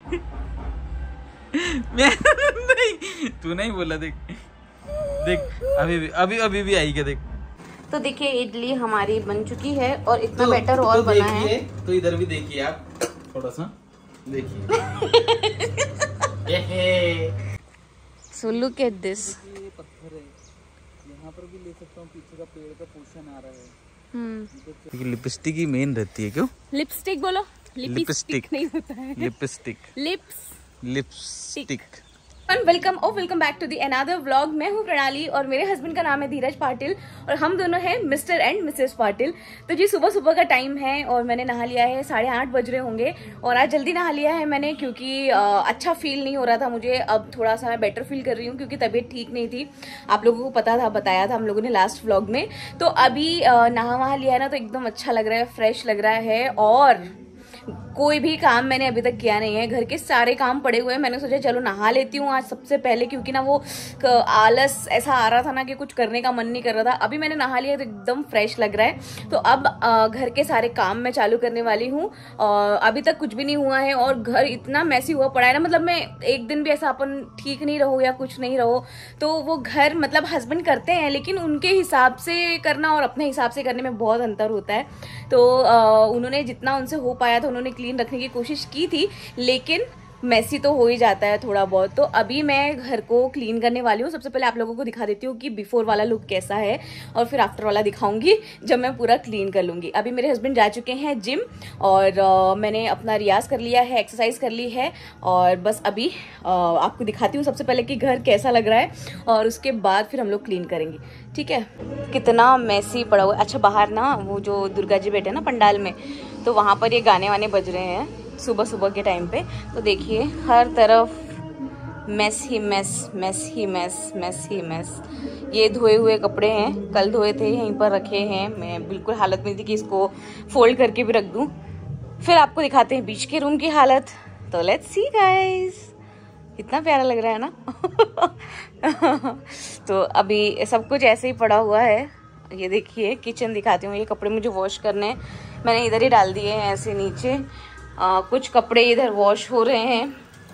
मैं नहीं, तू नहीं बोला। देख देख अभी भी आई क्या, देख। तो देखिए इडली हमारी बन चुकी है और इतना बैटर और बना है। तो इधर भी देखिए आप, थोड़ा सा देखिए। So look at this. ये पत्थर है, यहाँ पर भी ले सकता हूँ, पीछे का पेड़ का पोर्शन आ रहा है। लिपस्टिक ही मेन रहती है। क्यों लिपस्टिक बोलो? लिपस्टिक नहीं होता है, lipstick. Lipstick. Welcome back to the another vlog. मैं हूँ प्रणाली और मेरे हस्बैंड का नाम है धीरज पाटिल और हम दोनों हैं मिस्टर एंड मिसेस पाटिल। तो जी सुबह सुबह का टाइम है और मैंने नहा लिया है, 8:30 बज रहे होंगे और आज जल्दी नहा लिया है मैंने क्योंकि अच्छा फील नहीं हो रहा था मुझे। अब थोड़ा सा मैं बेटर फील कर रही हूँ क्योंकि तबीयत ठीक नहीं थी। आप लोगों को पता था, बताया था हम लोगों ने लास्ट व्लॉग में। तो अभी नहा वहा लिया है ना, तो एकदम अच्छा लग रहा है, फ्रेश लग रहा है और कोई भी काम मैंने अभी तक किया नहीं है। घर के सारे काम पड़े हुए हैं। मैंने सोचा चलो नहा लेती हूँ आज सबसे पहले, क्योंकि ना वो आलस ऐसा आ रहा था ना कि कुछ करने का मन नहीं कर रहा था। अभी मैंने नहा लिया तो एकदम फ्रेश लग रहा है। तो अब घर के सारे काम मैं चालू करने वाली हूँ। अभी तक कुछ भी नहीं हुआ है और घर इतना मैसी हुआ पड़ा है ना, मतलब मैं एक दिन भी ऐसा अपन ठीक नहीं रहो या कुछ नहीं रहो तो वो घर मतलब हस्बैंड करते हैं लेकिन उनके हिसाब से करना और अपने हिसाब से करने में बहुत अंतर होता है। तो उन्होंने जितना उनसे हो पाया था उन्होंने क्लीन रखने की कोशिश की थी, लेकिन मैसी तो हो ही जाता है थोड़ा बहुत। तो अभी मैं घर को क्लीन करने वाली हूँ। सबसे पहले आप लोगों को दिखा देती हूँ कि बिफोर वाला लुक कैसा है और फिर आफ्टर वाला दिखाऊंगी जब मैं पूरा क्लीन कर लूँगी। अभी मेरे हस्बैंड जा चुके हैं जिम और मैंने अपना रियाज कर लिया है, एक्सरसाइज कर ली है और बस अभी आपको दिखाती हूँ सबसे पहले कि घर कैसा लग रहा है और उसके बाद फिर हम लोग क्लीन करेंगे। ठीक है, कितना मैसी पड़ा हुआ है। अच्छा बाहर ना वो जो दुर्गा जी बैठे ना पंडाल में, तो वहाँ पर ये गाने वाने बज रहे हैं सुबह सुबह के टाइम पे। तो देखिए हर तरफ मैस ही मैस, मैस ही मैस, मैस ही मैस। ये धोए हुए कपड़े हैं, कल धोए थे, यहीं पर रखे हैं। मैं बिल्कुल हालत में थी कि इसको फोल्ड करके भी रख दूं। फिर आपको दिखाते हैं बीच के रूम की हालत। तो लेट्स सी गाइस, कितना प्यारा लग रहा है ना। तो अभी सब कुछ ऐसे ही पड़ा हुआ है। ये देखिए किचन दिखाती हूँ। ये कपड़े मुझे वॉश करने हैं, मैंने इधर ही डाल दिए हैं ऐसे नीचे। कुछ कपड़े इधर वॉश हो रहे हैं,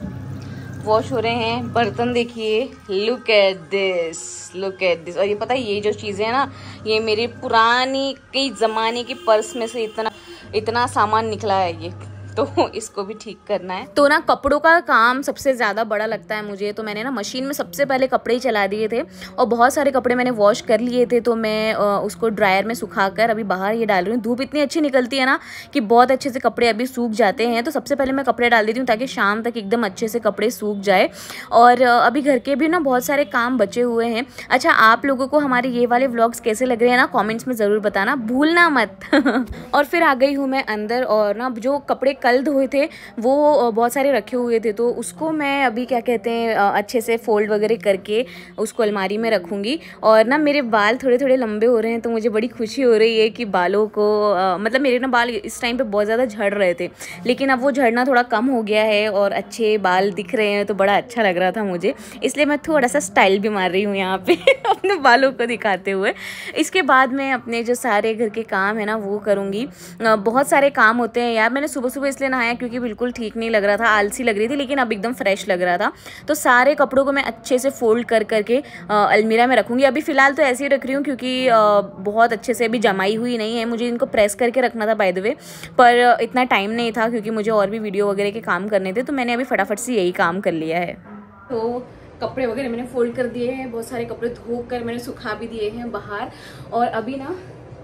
बर्तन देखिए, लुक एट दिस। और ये पता है ये जो चीजें हैं ना, ये मेरी पुरानी कई जमाने की पर्स में से इतना सामान निकला है ये, तो इसको भी ठीक करना है। तो ना कपड़ों का काम सबसे ज़्यादा बड़ा लगता है मुझे। तो मैंने ना मशीन में सबसे पहले कपड़े ही चला दिए थे और बहुत सारे कपड़े मैंने वॉश कर लिए थे। तो मैं उसको ड्रायर में सुखाकर अभी बाहर ये डाल रही हूँ। धूप इतनी अच्छी निकलती है ना कि बहुत अच्छे से कपड़े अभी सूख जाते हैं। तो सबसे पहले मैं कपड़े डाल देती हूँ ताकि शाम तक एकदम अच्छे से कपड़े सूख जाए। और अभी घर के भी ना बहुत सारे काम बचे हुए हैं। अच्छा आप लोगों को हमारे ये वाले व्लॉग्स कैसे लग रहे हैं ना, कॉमेंट्स में ज़रूर बताना भूलना मत। और फिर आ गई हूँ मैं अंदर और ना जो कपड़े कल धोए थे वो बहुत सारे रखे हुए थे, तो उसको मैं अभी क्या कहते हैं अच्छे से फोल्ड वगैरह करके उसको अलमारी में रखूँगी। और ना मेरे बाल थोड़े थोड़े लंबे हो रहे हैं तो मुझे बड़ी खुशी हो रही है कि बालों को मतलब मेरे ना बाल इस टाइम पे बहुत ज़्यादा झड़ रहे थे, लेकिन अब वो झड़ना थोड़ा कम हो गया है और अच्छे बाल दिख रहे हैं, तो बड़ा अच्छा लग रहा था मुझे। इसलिए मैं थोड़ा सा स्टाइल भी मार रही हूँ यहाँ पे अपने बालों को दिखाते हुए। इसके बाद मैं अपने जो सारे घर के काम है ना वो करूँगी। बहुत सारे काम होते हैं यार। मैंने सुबह सुबह इसलिए नहाया क्योंकि बिल्कुल ठीक नहीं लग रहा था, आलसी लग रही थी, लेकिन अब एकदम फ्रेश लग रहा था। तो सारे कपड़ों को मैं अच्छे से फोल्ड करके अलमीरा में रखूँगी। अभी फ़िलहाल तो ऐसे ही रख रही हूँ क्योंकि बहुत अच्छे से अभी जमाई हुई नहीं है। मुझे इनको प्रेस करके रखना था बाय द वे, पर इतना टाइम नहीं था क्योंकि मुझे और भी वीडियो वगैरह के काम करने थे, तो मैंने अभी फटाफट से यही काम कर लिया है। तो कपड़े वगैरह मैंने फोल्ड कर दिए हैं, बहुत सारे कपड़े धोकर मैंने सुखा भी दिए हैं बाहर। और अभी ना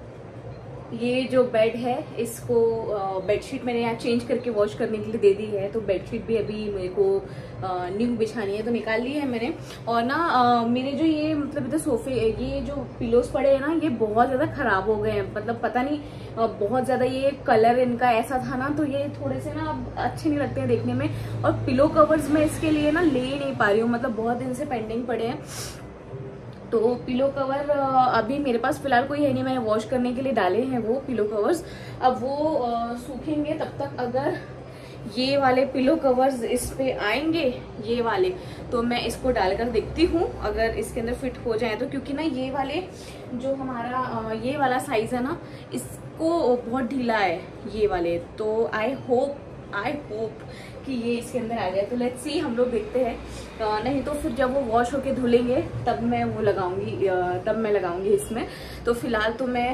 ये जो बेड है इसको बेडशीट मैंने यहाँ चेंज करके वॉश करने के लिए दे दी है, तो बेडशीट भी अभी मेरे को न्यू बिछानी है, तो निकाल ली है मैंने। और ना मेरे जो ये मतलब इधर सोफे, ये जो पिलोस पड़े हैं ना, ये बहुत ज़्यादा ख़राब हो गए हैं। मतलब पता नहीं बहुत ज़्यादा ये कलर इनका ऐसा था ना, तो ये थोड़े से ना अब अच्छे नहीं लगते हैं देखने में। और पिलो कवर्स मैं इसके लिए ना ले नहीं पा रही हूँ, मतलब बहुत दिन से पेंडिंग पड़े हैं। तो पिलो कवर अभी मेरे पास फिलहाल कोई है नहीं, मैंने वॉश करने के लिए डाले हैं वो पिलो कवर्स। अब वो सूखेंगे तब तक अगर ये वाले पिलो कवर्स इस पे आएंगे, ये वाले, तो मैं इसको डालकर देखती हूँ अगर इसके अंदर फिट हो जाए तो। क्योंकि ना ये वाले जो हमारा ये वाला साइज है ना, इसको बहुत ढीला है ये वाले, तो आई होप कि ये इसके अंदर आ जाए। तो लेट्स सी, हम लोग देखते हैं। नहीं तो फिर जब वो वॉश होके धुलेंगे तब मैं वो लगाऊंगी, तब मैं लगाऊंगी इसमें। तो फिलहाल तो मैं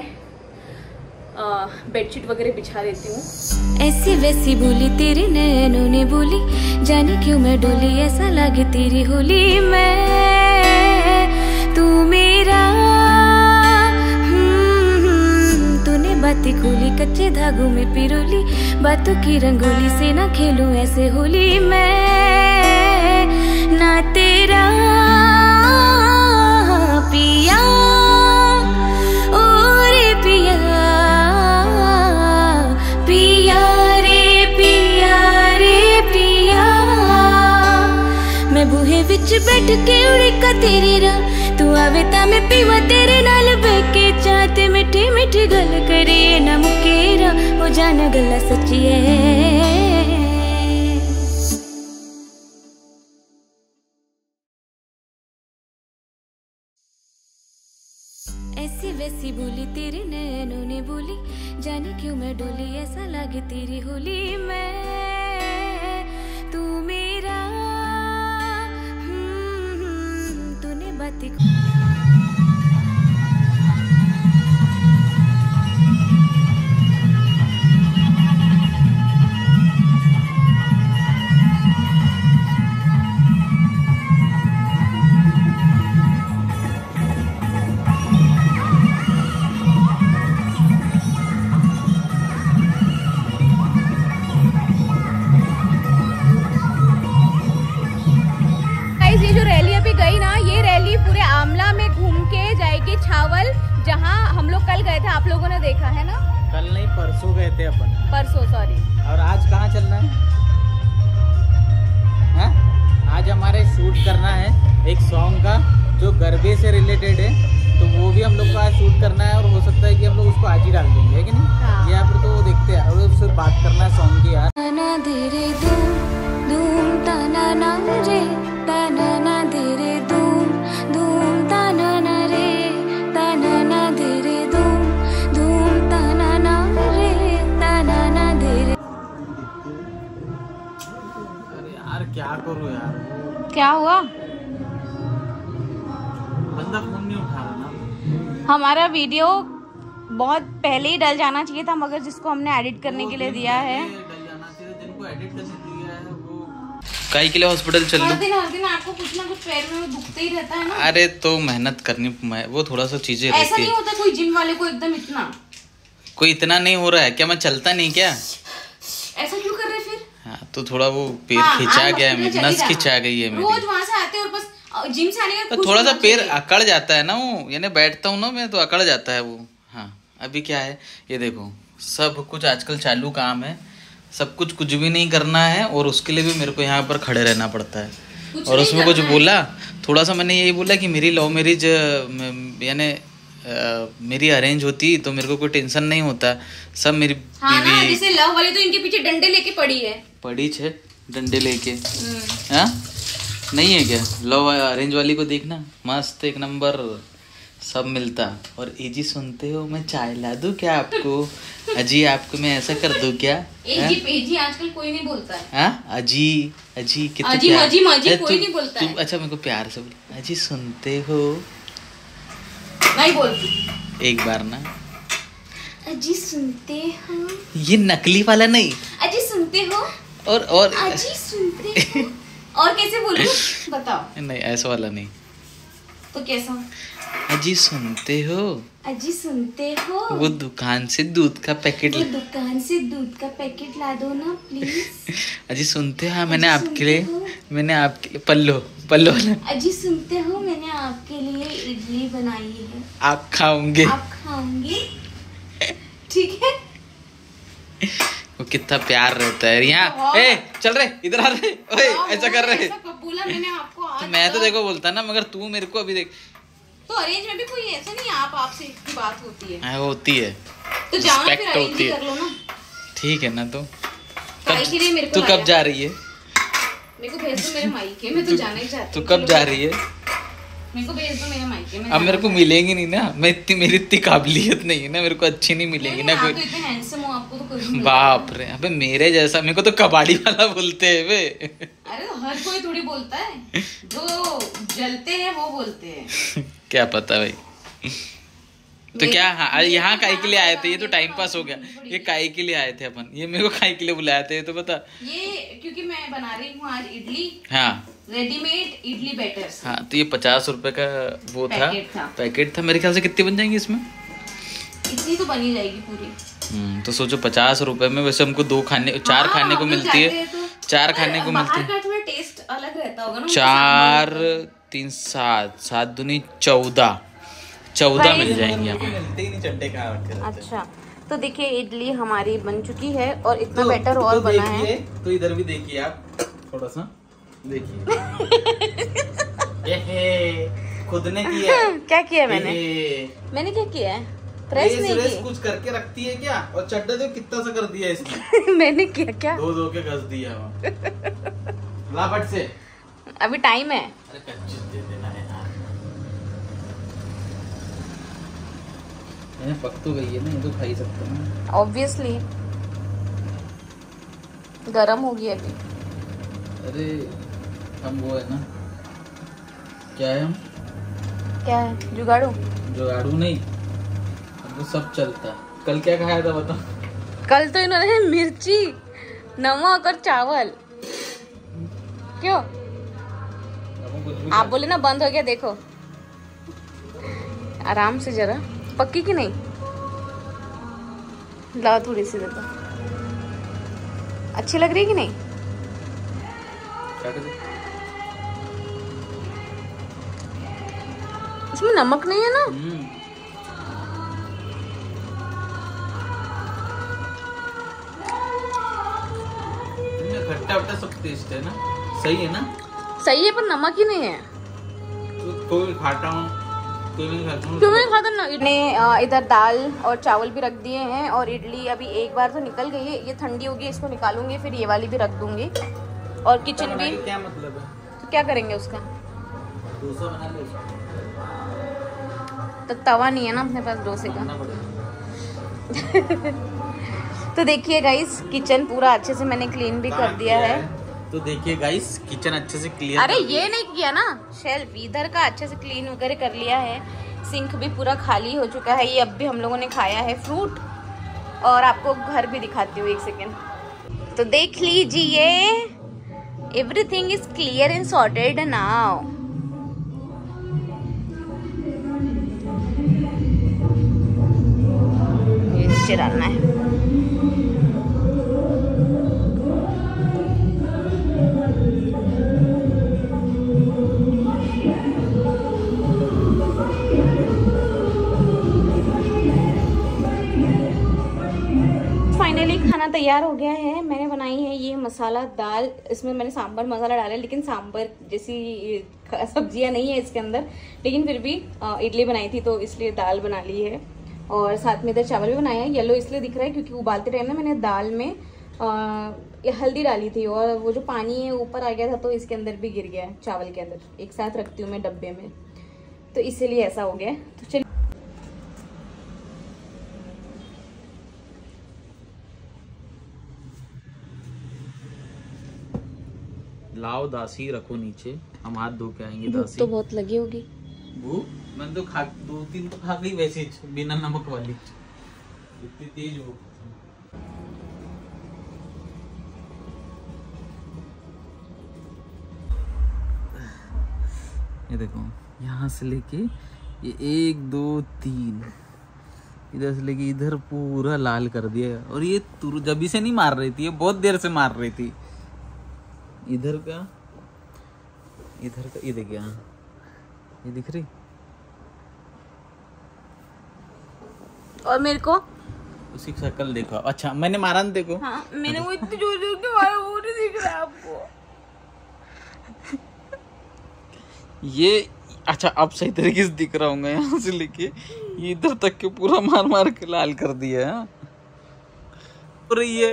बेडशीट वगैरह बिछा देती हूँ। ऐसी वैसी बोली तेरे नैनों ने बोली, जाने क्यों मैं डोली, ऐसा लगे तेरी होली मैं तू मेरा। तूने बातें खोली कच्चे धागों में पिरोली, बातों की रंगोली से ना खेलूं ऐसे होली मैं ना तेरा पिया। विच बैठ के उड़ीका तेरी रा, तू आवे ता मैं पीवा तेरे नाल बैठ के चाहते मिठी मिठी गल करिए ना मुकेरा, हो जाना गल्ला सच्ची है। ऐसी वैसी बोली तेरे नैनों ने बोली, जाने क्यों मैं डोली, ऐसा लगे तेरी होली मैं तू मेरा। बातें ये जो रैली अभी गई ना, ये रैली पूरे आमला में घूम के जाएगी छावल, जहाँ हम लोग कल गए थे, आप लोगों ने देखा है ना। कल नहीं, परसों गए थे अपन। परसों, सॉरी। और आज कहाँ चलना है? आज हमारे शूट करना है एक सॉन्ग का जो गरबे से रिलेटेड है, तो वो भी हम लोग को आज शूट करना है। और हो सकता है कि हम लोग उसको आज ही डाल देंगे, है कि नहीं? हाँ। यहाँ पर तो वो देखते हैं और उससे बात करना है सॉन्ग की यार। धीरे धूम धूम ताना ना रे, ताना ना धीरे धूम धूम ताना ना रे, ताना ना धीरे धूम धूम ताना ना रे, ताना ना धीरे। अरे यार क्या करूँ यार, क्या हुआ? बंदा फोन नहीं उठा रहा ना। हमारा वीडियो बहुत पहले ही डल जाना चाहिए था, मगर जिसको हमने एडिट करने के लिए दिया है, जिनको एडिट करने दिया है वो काई के लिए हॉस्पिटल चल हर दिन आपको कुछ ना कुछ पैर में दुखते ही रहता है ना। अरे तो मेहनत करनी, वो थोड़ा सा चीजें रहती है। ऐसा नहीं होता कोई जिम वाले को एकदम इतना, कोई इतना नहीं हो रहा है क्या? मैं चलता नहीं क्या? ऐसा क्यों कर रहे फिर? हाँ तो थोड़ा वो पैर खिंचा गया है, नस खिंचा गई है मेरी। रोज वहाँ से आते और बस जिम से आने का तो थोड़ा सा पैर अकड़ जाता है ना, वो यानी बैठता हूँ ना मैं तो अकड़ जाता है वो। हाँ अभी क्या है ये देखो, सब कुछ आजकल चालू काम है, सब कुछ भी नहीं करना है, और उसके लिए भी मेरे को यहाँ पर खड़े रहना पड़ता है। और उसमें कुछ बोला थोड़ा सा, मैंने यही बोला कि मेरी लव मैरिज यानी मेरी अरेंज होती तो मेरे को कोई टेंशन नहीं होता। सब मेरी बीवी जैसे लव वाली तो इनके पीछे डंडे लेके पड़ी है डंडे लेके। हाँ नहीं है क्या? लव अरेंज वाली को देखना, मस्त एक नंबर सब मिलता। और एजी सुनते हो, मैं चाय ला दूं क्या आपको? अजी आपको मैं ऐसा कर दूं क्या? एजी आजकल कोई नहीं बोलता है। हाँ अजी कितना अजी कोई नहीं बोलता है। अच्छा मेरे को प्यार से बोल, अजी सुनते हो। नहीं बोलती एक बार ना, अजी सुनते हो। ये नकली वाला नहीं, अजी सुनते हो। और अजी सुनते हो। और कैसे बोलूं बताओ? नहीं ऐसा वाला नहीं। तो कैसा? अजी सुनते हो। अजी सुनते हो। वो दुकान से दूध का पैकेट ला दो ना प्लीज। अजी सुनते हो। हाँ मैंने आपके लिए पल्लो वाला। अजी सुनते हो, मैंने आपके लिए इडली बनाई है, आप खाओगे? ठीक है। वो कितना प्यार रहता है यहाँ। ए चल रहे इधर आ रहे, ओए ऐसा कर रहे। बोला मैंने आपको आज। तो मैं तो देखो बोलता ना, मगर तू मेरे को अभी देख। तो अरेंज में भी कोई ऐसा नहीं, आपसे इतनी बात होती है। हाँ होती है, तो जाओ ना फिर अरेंज कर लो ना। ठीक है ना। तो तू कब जा रही है? मेरे को भेज दो मेरे मायके में, तो जाना ही चाहती। तू कब जा रही है? मेरे को भेज दो मेरे मायके में। अब मेरे को मिलेगी नहीं ना, मेरी इतनी काबिलियत नहीं है ना, मेरे को अच्छी नहीं मिलेगी ना कोई। इतने हैंडसम हो आपको तो कुछ नहीं बाप रे, अबे मेरे जैसा, मेरे को तो कबाड़ी वाला बोलते हैं वे। अरे तो हर कोई थोड़ी बोलता है, जो जलते हैं वो बोलते हैं। क्या पता भाई। तो क्या हाँ, यहाँ काहे के लिए आए थे? ये तो टाइम पास हो गया। ये काहे के लिए आए थे अपन? ये मेरे को काहे के लिए बुलाए थे तो बता। ये क्योंकि मैं बना रही हूँ आज इडली। हाँ, रेडीमेड इडली बैटर। हाँ, तो ये 50 रुपए का वो पैकेट था। मेरे ख्याल से कितनी बन जाएंगी इसमें? इतनी तो बनी जाएगी पूरी। तो सोचो 50 रुपए में वैसे हमको 4 खाने को मिलती है। 4 खाने को मिलती है। थोड़ा टेस्ट अलग रहता होगा ना। 4 3 7 7 दूनी 14 मिल जाएंगी आपको। अच्छा, तो देखिए इडली हमारी बन चुकी है और इतना बैटर और बना है। तो इधर भी देखिए आप, थोड़ा सा देखिए। खुद ने किया। क्या किया मैंने क्या किया है? प्रेस नहीं की। कुछ करके रखती है क्या? और चड्डा तो कितना सा कर दिया इसने। मैंने किया क्या? दो के घस दिया। लापट से अभी टाइम है। अरे कच्ची दे देना है यार। पक तो गई है ना, ये तो खा ही सकता हूँ। ऑब्वियसली गरम होगी अभी। अरे हम वो है ना, क्या है हम? क्या है? जुगाड़ू नहीं, तो सब चलता है। कल क्या खाया था बता? कल तो इन्होंने मिर्ची, नमक और चावल। क्यों? आप बोले ना बंद हो गया। देखो आराम से, जरा पक्की की नहीं। लाओ थोड़ी सी दे दो। अच्छी लग रही है कि नहीं? इसमें नमक नहीं है ना? खट्टा सब टेस्ट है ना, सही है ना? सही है, पर नमक ही नहीं है। तो कोई खाता हूँ, कोई नहीं खाता हूँ। क्यों नहीं खाता ना? इधर दाल और चावल भी रख दिए हैं और इडली अभी एक बार तो निकल गई है। ये ठंडी होगी, इसको निकालूंगी, फिर ये वाली भी रख दूंगी। और किचन भी क्या मतलब है? तो क्या करेंगे उसका? डोसा बना लो। तो तवा नहीं है ना अपने पास डोसे का। तो देखिए गाइस, किचन पूरा अच्छे से मैंने क्लीन भी कर दिया है। तो देखिए गाइस, किचन अच्छे से क्लियर। अरे ये नहीं किया ना, शेल्फ इधर का अच्छे से क्लीन वगैरह कर लिया है। सिंक भी पूरा खाली हो चुका है। ये अब भी हम लोगों ने खाया है फ्रूट। और आपको घर भी दिखाती हूँ, एक सेकेंड। तो देख लीजिए, everything is clear and sorted now. ये नीचे डालना है। फाइनली खाना तैयार हो गया है। मैंने बनाई है ये मसाला दाल। इसमें मैंने सांभर मसाला डाला है, लेकिन सांभर जैसी सब्जियां नहीं है इसके अंदर। लेकिन फिर भी इडली बनाई थी तो इसलिए दाल बना ली है। और साथ में इधर चावल भी बनाया है। येलो इसलिए दिख रहा है क्योंकि उबालते टाइम ना मैंने दाल में हल्दी डाली थी और वो जो पानी है ऊपर आ गया था, तो इसके अंदर भी गिर गया चावल के अंदर। एक साथ रखती हूँ मैं डब्बे में, तो इसीलिए ऐसा हो गया। तो चलिए लाओ दासी रखो नीचे, हम हाथ धो के आएंगे। दासी तो बहुत लगी होगी भूख। मैंने तो 2-3 तो खा गई वैसे ही, बिना नमक वाली। इतनी तेज भूख। ये देखो, यहाँ से लेके ये 1 2 3 इधर से लेके इधर पूरा लाल कर दिया। और ये जबी से नहीं मार रही थी, ये बहुत देर से मार रही थी। इधर का ये देखिए, हाँ ये दिख रही। और मेरे को उसकी शक्ल देखो। अच्छा मैंने मारा ना, देखो। हाँ, मैंने वो इतनी जोर जोर के मारा, वो नहीं दिख रहा आपको। ये अच्छा अब सही तरीके से दिख रहा होगा। यहाँ से लेके ये इधर तक के पूरा मार मार के लाल कर दिया है। और ये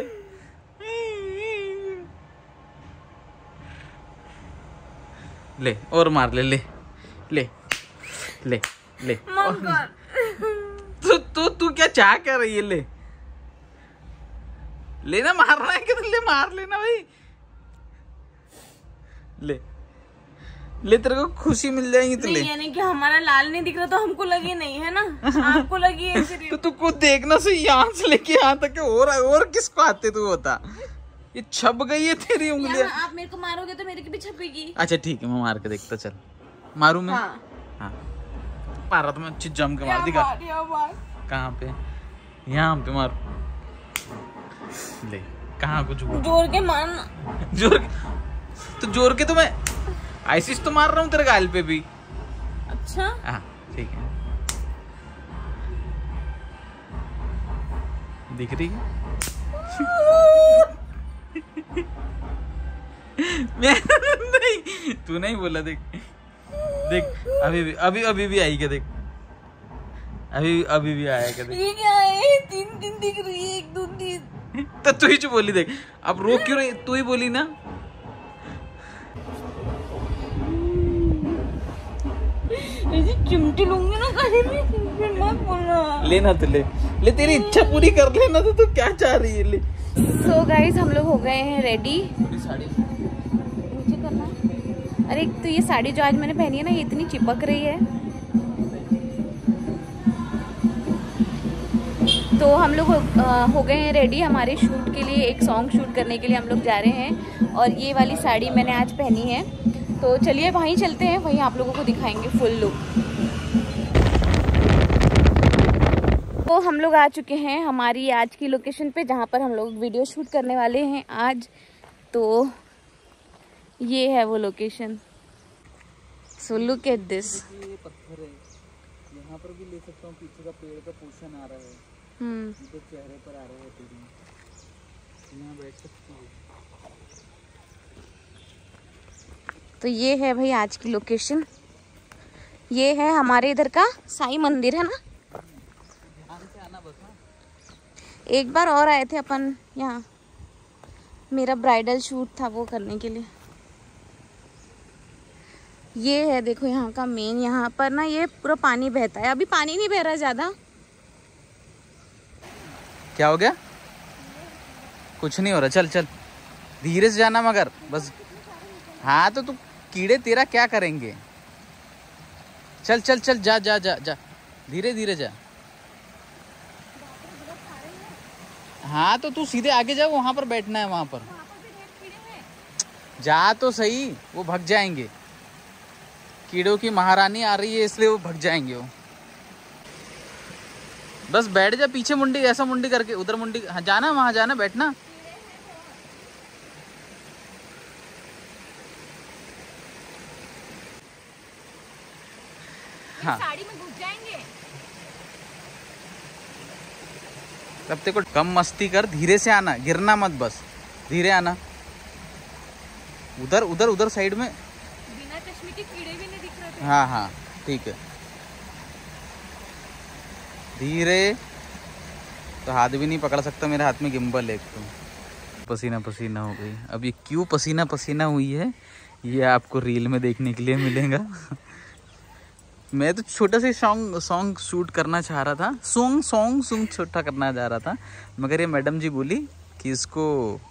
ले और मार ले ले ले ले ले। तू क्या चाह कर रही है? ले लेना, मारना है कि ले, मार लेना भाई। ले ले, तेरे को खुशी मिल जाएगी तो ले। यानी कि हमारा लाल नहीं दिख रहा तो हमको लगी नहीं है ना, आपको लगी है सिर्फ। तो तू खुद देखना सही, यहाँ से लेके यहाँ तक और किसको आते तू बता। ये छप गई है तेरी उंगलियां। आप मेरे को मारोगे तो मेरे की भी छपेगी। अच्छा ठीक है, मैं मार के देखता, चल मारू मैं। हाँ मारा तो मैं अच्छी जम के मार दिखा। कहाँ पे? यहाँ पे मार। ले, कहाँ कुछ हुआ? जोर के मारना। जोर के तो मैं आइसिस तो मार रहा हूँ तेरे गाल पे भी। अच्छा हाँ ठीक है, दिख रही है? मैं नहीं, तू नहीं बोला। देख देख, अभी भी आई क्या? देख अभी भी आया क्या? देख ये क्या है? 3 दिख रही है, 1 2 3। तो तू ही जो बोली। देख अब रो क्यों रही? तू ही बोली ना। चिमटी लूंगी ना कहीं भी, फिर मत बोलना। लेना तो ले, तेरी इच्छा पूरी कर लेना। तो तू क्या चाह रही है? ले। So guys, हम लोग हो गए हैं रेडी। साड़ी नीचे करना है। अरे तो ये साड़ी जो आज मैंने पहनी है ना, ये इतनी चिपक रही है। तो हम लोग हो गए हैं रेडी हमारे शूट के लिए। एक सॉन्ग शूट करने के लिए हम लोग जा रहे हैं और ये वाली साड़ी मैंने आज पहनी है। तो चलिए वहीं चलते हैं, वहीं आप लोगों को दिखाएंगे फुल लुक। तो हम लोग आ चुके हैं हमारी आज की लोकेशन पे, जहाँ पर हम लोग वीडियो शूट करने वाले हैं आज। तो ये है वो location. So look at this. ये पत्थर है, यहाँ पर भी ले सकता हूँ। पीछे का पेड़ का पोर्शन आ रहा है, तो चेहरे पर आ रहा है तेरी। यहाँ बैठ सकती है। तो ये है भाई आज की लोकेशन। ये है हमारे इधर का साईं मंदिर है ना। एक बार और आए थे अपन यहाँ, मेरा ब्राइडल शूट था वो करने के लिए। ये है देखो यहाँ का मेन। यहाँ पर ना ये पूरा पानी बहता है। अभी पानी नहीं बह रहा ज्यादा। क्या हो गया? कुछ नहीं हो रहा। चल चल, धीरे से जाना मगर बस। हाँ तो तू कीड़े तेरा क्या करेंगे? चल चल चल, जा जा जा जा, धीरे धीरे जा। हाँ तो तू सीधे आगे जा, वहां पर बैठना है। वहां पर जा तो सही, वो भग जाएंगे। कीड़ों की महारानी आ रही है इसलिए वो भग जाएंगे। वो बस बैठ जा पीछे, मुंडी ऐसा मुंडी करके उधर मुंडी। हाँ जाना, वहां जाना, बैठना। हाँ साड़ी में घुस जाएंगे। तब तेरे को कम मस्ती कर, धीरे से आना, गिरना मत, बस धीरे आना। उधर उधर उधर साइड में बिना चश्मे के कीड़े भी नहीं दिख रहे थे। हाँ हाँ ठीक है, धीरे। तो हाथ भी नहीं पकड़ सकता, मेरे हाथ में गिम्बल है। तो पसीना पसीना हो गई। अब ये क्यों पसीना पसीना हुई है, ये आपको रील में देखने के लिए मिलेगा। मैं तो छोटा सा सॉन्ग शूट करना चाह रहा था। सॉन्ग छोटा करना चाह रहा था, मगर ये मैडम जी बोली कि इसको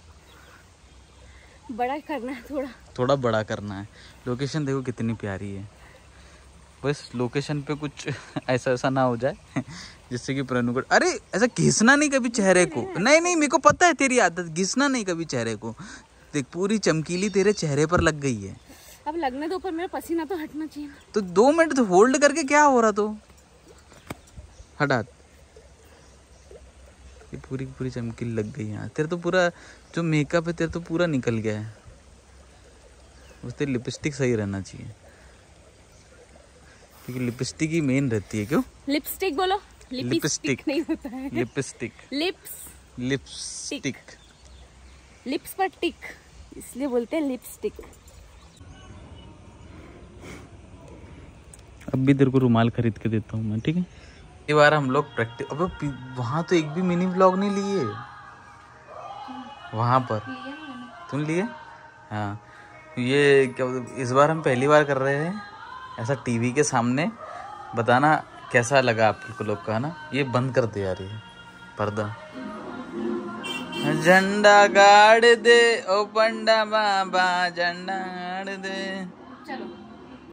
बड़ा करना है, थोड़ा बड़ा करना है। लोकेशन देखो कितनी प्यारी है। बस लोकेशन पे कुछ ऐसा ना हो जाए जिससे कि प्रणु को, अरे ऐसा घिसना नहीं कभी चेहरे को। नहीं मेरे को पता है तेरी आदत, घिसना नहीं कभी चेहरे को। देख पूरी चमकीली तेरे चेहरे पर लग गई है। अब लगने दो, पर मेरा पसीना तो हटना चाहिए। तो 2 मिनट होल्ड करके क्या हो रहा? तो हटा। ये पूरी पूरी चमकीली लग गई यहाँ। तेरे तो पूरा जो मेकअप है तेरे तो पूरा निकल गया है। बस तेरी लिपस्टिक सही रहना चाहिए, क्योंकि लिपस्टिक ही मेन रहती है। क्यों लिपस्टिक बोलो? लिपस्टिक नहीं होता है, लिपस्टिक। लिपस्टिक, लिप्स पर टिक, इसलिए बोलते हैं लिपस्टिक। अब भी तेरे को रुमाल खरीद के देता हूँ मैं, ठीक है? ये बार हम लोग प्रैक्टिस। अब वहां तो एक भी मिनी व्लॉग नहीं लिए वहां पर। तुम लिए? हाँ ये क्या, इस बार हम पहली बार कर रहे हैं ऐसा टीवी के सामने। बताना कैसा लगा आप लोग का, है ना? ये बंद कर दे यार, ये पर्दा। झंडा गाड़ दे ओ पंडा बाबा, झंडा गाड़ दे।